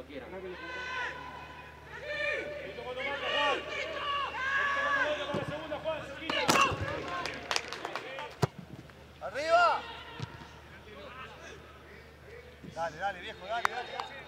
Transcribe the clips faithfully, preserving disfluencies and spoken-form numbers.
cuando quieran. ¡Arriba! Dale, dale, viejo, dale, dale.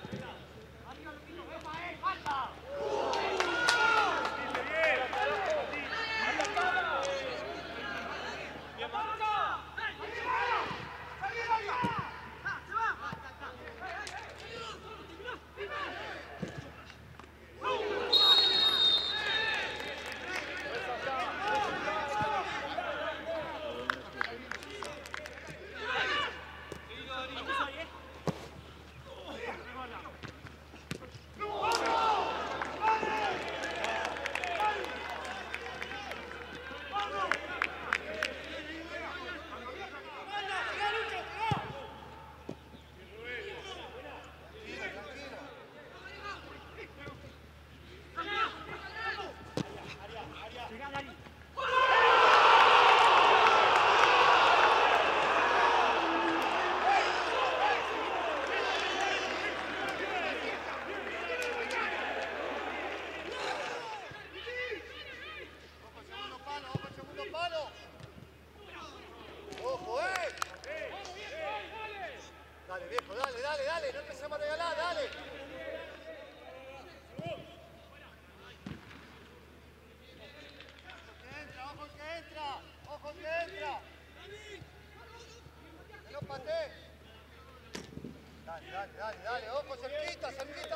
Dale, viejo, dale, dale, dale, no empecemos a regalar, dale. Ojo que entra, ojo que entra. Que no patee. Dale, dale, dale, dale, ojo, cerquita, cerquita.